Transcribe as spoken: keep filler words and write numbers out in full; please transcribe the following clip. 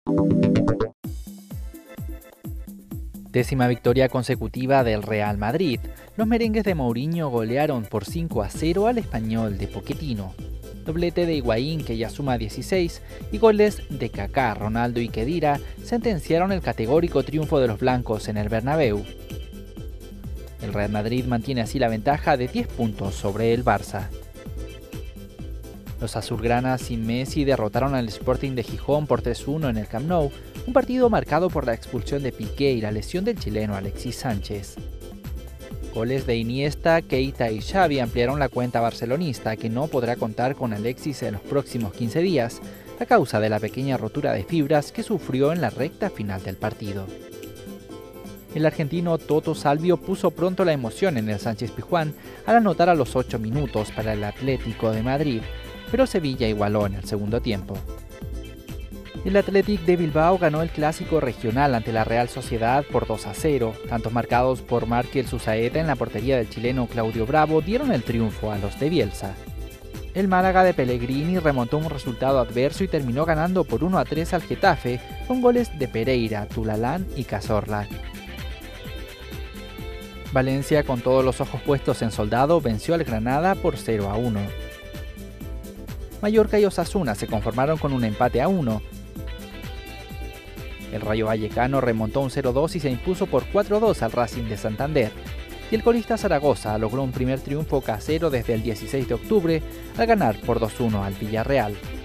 Décima victoria consecutiva del Real Madrid. Los merengues de Mourinho golearon por cinco a cero al Español de Pochettino. Doblete de Higuaín, que ya suma dieciséis, y goles de Kaká, Ronaldo y Khedira sentenciaron el categórico triunfo de los blancos en el Bernabéu. El Real Madrid mantiene así la ventaja de diez puntos sobre el Barça. Los azulgranas sin Messi derrotaron al Sporting de Gijón por tres uno en el Camp Nou, un partido marcado por la expulsión de Piqué y la lesión del chileno Alexis Sánchez. Goles de Iniesta, Keita y Xavi ampliaron la cuenta barcelonista, que no podrá contar con Alexis en los próximos quince días, a causa de la pequeña rotura de fibras que sufrió en la recta final del partido. El argentino Toto Salvio puso pronto la emoción en el Sánchez Pizjuán al anotar a los ocho minutos para el Atlético de Madrid, pero Sevilla igualó en el segundo tiempo. El Athletic de Bilbao ganó el clásico regional ante la Real Sociedad por dos a cero. Tantos marcados por Markel Susaeta en la portería del chileno Claudio Bravo dieron el triunfo a los de Bielsa. El Málaga de Pellegrini remontó un resultado adverso y terminó ganando por uno a tres al Getafe con goles de Pereira, Tulalán y Cazorla. Valencia, con todos los ojos puestos en Soldado, venció al Granada por cero a uno. Mallorca y Osasuna se conformaron con un empate a uno. El Rayo Vallecano remontó un cero dos y se impuso por cuatro a dos al Racing de Santander. Y el colista Zaragoza logró un primer triunfo casero desde el dieciséis de octubre al ganar por dos uno al Villarreal.